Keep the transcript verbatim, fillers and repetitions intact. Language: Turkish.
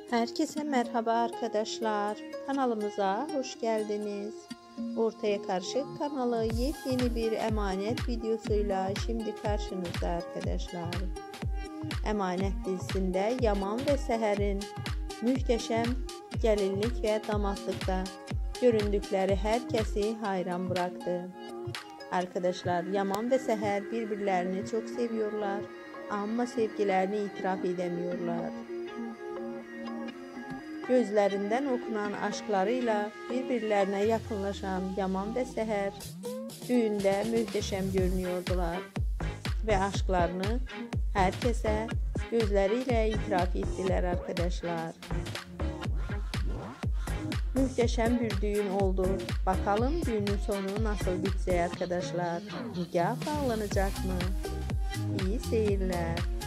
Herkese merhaba arkadaşlar. Kanalımıza hoş geldiniz. Ortaya Karışık kanalı yepyeni bir emanet videosuyla şimdi karşınızda arkadaşlar. Emanet dizisinde Yaman ve Seher'in muhteşem gelinlik ve damatlıkta göründükleri herkesi hayran bıraktı. Arkadaşlar, Yaman ve Seher birbirlerini çok seviyorlar ama sevgilerini itiraf edemiyorlar. Gözlerinden okunan aşklarıyla birbirlerine yakınlaşan Yaman ve Seher düğünde muhteşem görünüyordular ve aşklarını herkese gözleriyle itiraf ettiler arkadaşlar. Muhteşem bir düğün oldu. Bakalım düğünün sonu nasıl bitecek arkadaşlar? Nikah bağlanacak mı? İyi seyirler.